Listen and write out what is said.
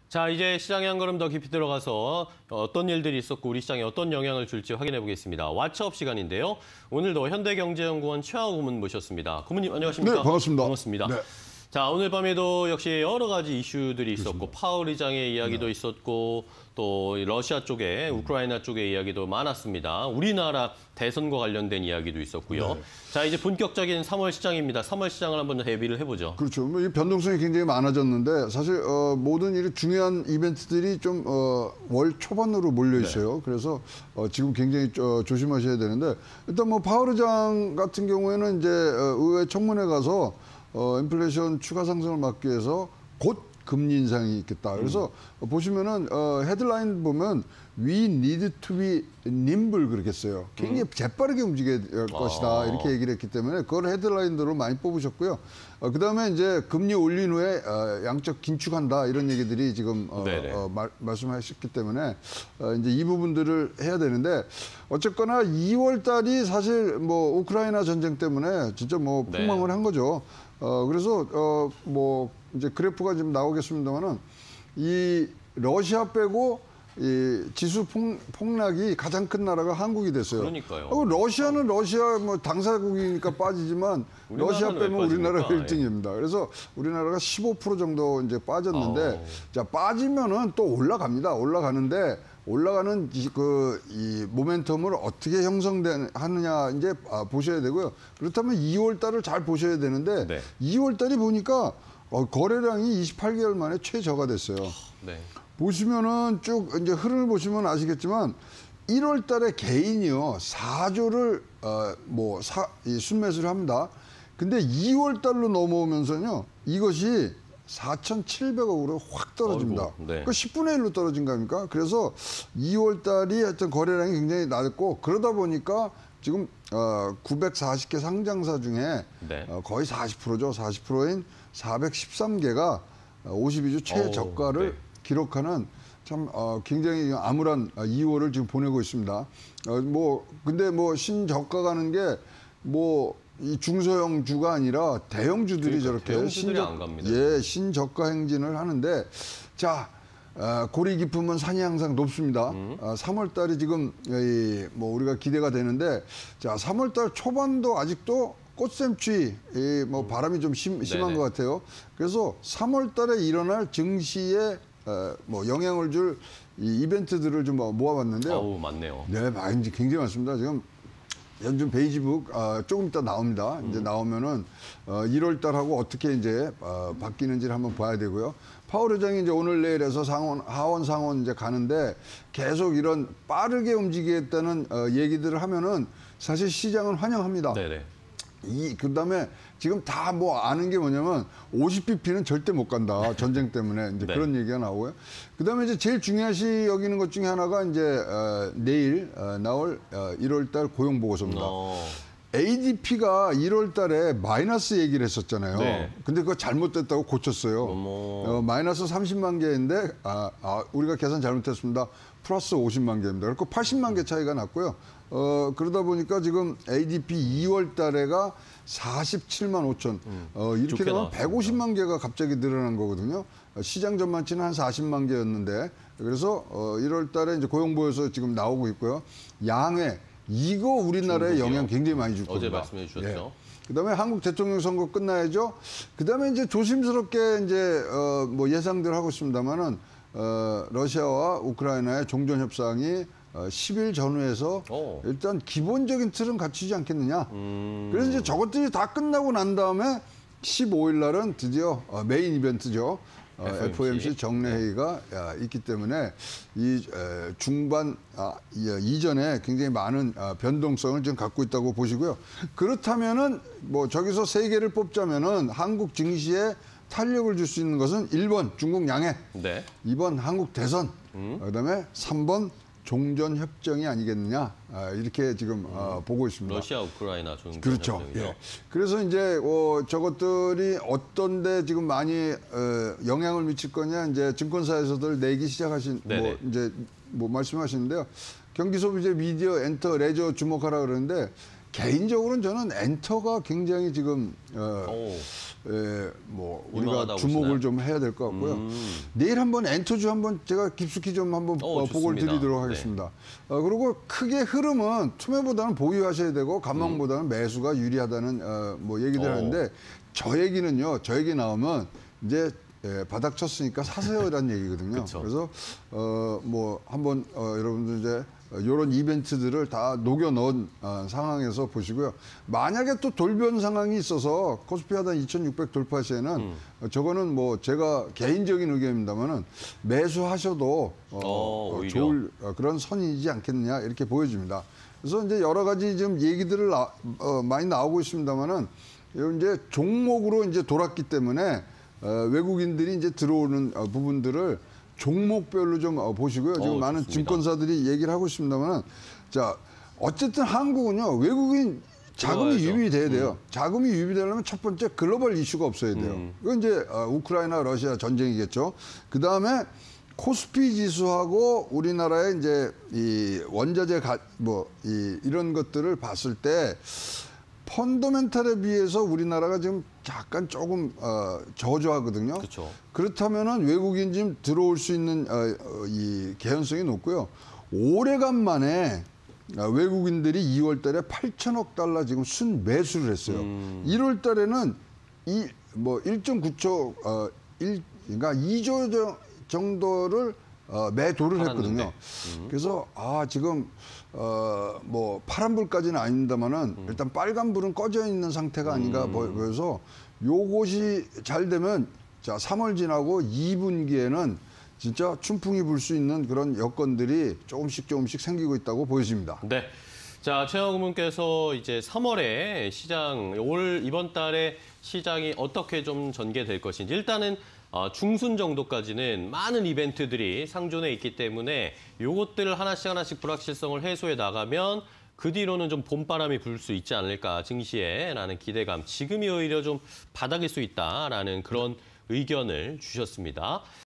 자, 이제 시장에 한 걸음 더 깊이 들어가서 어떤 일들이 있었고 우리 시장에 어떤 영향을 줄지 확인해 보겠습니다. 왓츠업 시간인데요. 오늘도 현대경제연구원 최하우 고문 모셨습니다. 고문님 안녕하십니까? 네, 반갑습니다. 반갑습니다. 네. 자, 오늘 밤에도 역시 여러 가지 이슈들이 있었고 파월 의장의 이야기도 있었고 또 러시아 쪽에 우크라이나 쪽의 이야기도 많았습니다. 우리나라 대선과 관련된 이야기도 있었고요. 네. 자, 이제 본격적인 3월 시장입니다. 3월 시장을 한번 대비를 해보죠. 그렇죠. 이 변동성이 굉장히 많아졌는데 사실 모든 이 중요한 이벤트들이 좀 월 초반으로 몰려 있어요. 네. 그래서 지금 굉장히 조심하셔야 되는데 일단 뭐 파월 의장 같은 경우에는 이제 의회 청문회 가서 인플레이션 추가 상승을 막기 위해서 곧 금리 인상이 있겠다. 그래서 보시면은 헤드라인 보면 We need to be nimble 그렇게 써요. 굉장히 재빠르게 움직여야 될 것이다. 이렇게 얘기를 했기 때문에 그걸 헤드라인으로 많이 뽑으셨고요. 그다음에 이제 금리 올린 후에 양적 긴축한다 이런 얘기들이 지금 말씀하셨기 때문에 이제 이 부분들을 해야 되는데 어쨌거나 2월 달이 사실 뭐 우크라이나 전쟁 때문에 진짜 뭐 폭망을 한 거죠. 그래서 뭐 이제 그래프가 지금 나오겠습니다만은 이 러시아 빼고 이 지수 폭락이 가장 큰 나라가 한국이 됐어요. 그러니까요. 러시아는 러시아 뭐 당사국이니까 빠지지만 러시아 빼면 우리나라가 1등입니다. 그래서 우리나라가 15% 정도 이제 빠졌는데 자 빠지면은 또 올라갑니다. 올라가는데 올라가는 이 모멘텀을 어떻게 형성하느냐 이제 보셔야 되고요. 그렇다면 2월 달을 잘 보셔야 되는데 2월 달이 보니까 거래량이 28개월 만에 최저가 됐어요. 보시면은 쭉 이제 흐름을 보시면 아시겠지만 1월 달에 개인이요 4조를 순매수를 합니다. 근데 2월 달로 넘어오면서요 이것이 4,700억으로 확 떨어집니다. 그 10분의 1로 떨어진 거 아닙니까? 그래서 2월 달이 하여튼 거래량이 굉장히 낮았고 그러다 보니까 지금 940개 상장사 중에 거의 40%죠. 40%인 413개가 52주 최저가를 기록하는 참 굉장히 암울한 2월을 지금 보내고 있습니다. 근데 신저가 가는 게 이 중소형주가 아니라 대형주들이 저렇게 안 갑니다. 신저가 행진을 하는데 자 고리 깊으면 산이 항상 높습니다. 3월 달이 지금 우리가 기대가 되는데 자 3월 달 초반도 아직도 꽃샘추위 바람이 좀 심한 것 같아요. 그래서 3월 달에 일어날 증시에 영향을 줄 이 이벤트들을 좀 모아봤는데요. 많네요. 네, 굉장히 많습니다. 지금 연준 베이지북 조금 이따 나옵니다. 이제 나오면은 1월 달하고 어떻게 이제 바뀌는지를 한번 봐야 되고요. 파월 의장이 이제 오늘 내일에서 하원 상원 이제 가는데 계속 이런 빠르게 움직이겠다는 얘기들을 하면은 사실 시장은 환영합니다. 그다음에 지금 다 아는 게 뭐냐면 50bp는 절대 못 간다. 전쟁 때문에 이제 그런 얘기가 나오고요. 그다음에 이제 제일 중요시 여기는 것 중에 하나가 이제 내일 나올 1월 달 고용 보고서입니다. ADP가 1월 달에 마이너스 얘기를 했었잖아요. 근데 그거 잘못됐다고 고쳤어요. 마이너스 30만 개인데 우리가 계산 잘못했습니다. 플러스 50만 개입니다. 그리고 80만 개 차이가 났고요. 그러다 보니까 지금 ADP 2월 달에가 47만 5천. 이렇게 되면 150만 개가 갑자기 늘어난 거거든요. 시장 전망치는 한 40만 개였는데 그래서 1월 달에 이제 고용보여서 지금 나오고 있고요. 양회 이거 우리나라에 영향 굉장히 많이 줄 겁니다. 어제 말씀해 주셨죠. 그다음에 한국 대통령 선거 끝나야죠. 그다음에 이제 조심스럽게 이제 예상들 하고 있습니다만은 러시아와 우크라이나의 종전 협상이 10일 전후에서 일단 기본적인 틀은 갖추지 않겠느냐. 그래서 이제 저것들이 다 끝나고 난 다음에 15일 날은 드디어 메인 이벤트죠. FOMC 정례회의가 있기 때문에 이 중반 이전에 굉장히 많은 변동성을 지금 갖고 있다고 보시고요. 그렇다면은 저기서 세 개를 뽑자면은 한국 증시에 탄력을 줄 수 있는 것은 1번 중국 양해, 2번 한국 대선, 그다음에 3번 종전 협정이 아니겠느냐 이렇게 지금 보고 있습니다. 러시아 우크라이나 종전 그렇죠. 협정이요. 그래서 이제 저것들이 어떤데 지금 많이 영향을 미칠 거냐 이제 증권사에서들 내기 시작하신 말씀하시는데요. 경기소비재, 미디어, 엔터, 레저 주목하라 그러는데 개인적으로는 저는 엔터가 굉장히 지금 뭐 우리가 유망하다고 주목을 보시나요? 좀 해야 될 것 같고요. 내일 한번 엔터주 한번 제가 깊숙이 좀 한번 보고를 좋습니다. 드리도록 하겠습니다. 그리고 크게 흐름은 투매보다는 보유하셔야 되고 간망보다는 매수가 유리하다는 뭐 얘기들 하는데 저 얘기는요. 저 얘기 나오면 이제 바닥 쳤으니까 사세요라는 얘기거든요. 그쵸. 그래서 뭐 한번 여러분들 이제 이런 이벤트들을 다 녹여 넣은 상황에서 보시고요. 만약에 또 돌변 상황이 있어서 코스피 하단 2,600 돌파 시에는 저거는 뭐 제가 개인적인 의견입니다만은 매수하셔도 오히려. 좋을 그런 선이지 않겠느냐 이렇게 보여집니다. 그래서 이제 여러 가지 좀 얘기들을 많이 나오고 있습니다만은 이제 종목으로 이제 돌았기 때문에 외국인들이 이제 들어오는 부분들을 종목별로 좀 보시고요. 지금 많은 좋습니다. 증권사들이 얘기를 하고 있습니다만은 자 어쨌든 한국은요 외국인 자금이 들어와야죠. 유입이 돼야 돼요. 자금이 유입이 되려면 첫 번째 글로벌 이슈가 없어야 돼요. 그건 이제 우크라이나 러시아 전쟁이겠죠. 그 다음에 코스피 지수하고 우리나라의 이제 이 원자재 이런 것들을 봤을 때. 펀더멘탈에 비해서 우리나라가 지금 약간 조금 저조하거든요. 그렇죠. 그렇다면은 외국인 지금 들어올 수 있는 이 개연성이 높고요. 오래간만에 외국인들이 2월달에 8천억 달러 지금 순 매수를 했어요. 1월달에는 1.9초 그러니까 2조 정도를 매도를 했거든요. 그래서 지금 뭐 파란불까지는 아닙니다만은 일단 빨간불은 꺼져 있는 상태가 아닌가 보여서 요것이 잘 되면 자 3월 지나고 2분기에는 진짜 춘풍이 불 수 있는 그런 여건들이 조금씩 생기고 있다고 보여집니다. 네. 자, 최영우 분께서 이제 3월에 시장, 이번 달에 시장이 어떻게 좀 전개될 것인지 일단은 중순 정도까지는 많은 이벤트들이 상존해 있기 때문에 요것들을 하나씩 불확실성을 해소해 나가면 그 뒤로는 좀 봄바람이 불 수 있지 않을까 증시에라는 기대감. 지금이 오히려 좀 바닥일 수 있다라는 그런 의견을 주셨습니다.